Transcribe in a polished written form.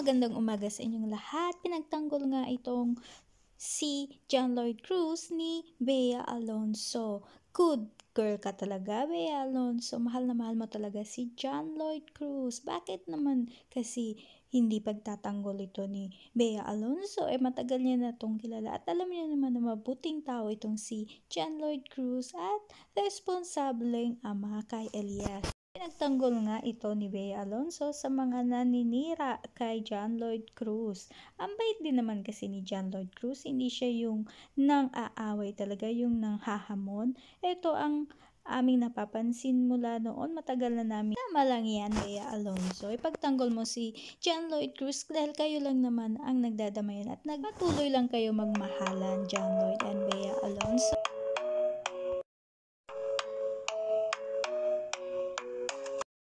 magandang umaga sa inyong lahat. Pinagtanggol nga itong si John Lloyd Cruz ni Bea Alonzo. Good girl ka talaga, Bea Alonzo. Mahal na mahal mo talaga si John Lloyd Cruz. Bakit naman kasi hindi pagtatanggol ito ni Bea Alonzo? Matagal niya na itong kilala at alam niya naman na mabuting tao itong si John Lloyd Cruz at responsableng ama kay Elias. Pinagtanggol nga ito ni Bea Alonzo sa mga naninira kay John Lloyd Cruz. Ang bait din naman kasi ni John Lloyd Cruz, hindi siya yung nang-aaway talaga, yung nang-hahamon. Ito ang aming napapansin mula noon, matagal na namin. Tama lang yan, Bea Alonzo. Ipagtanggol mo si John Lloyd Cruz dahil kayo lang naman ang nagdadamayan at nagpatuloy lang kayo magmahalan, John Lloyd and Bea Alonzo.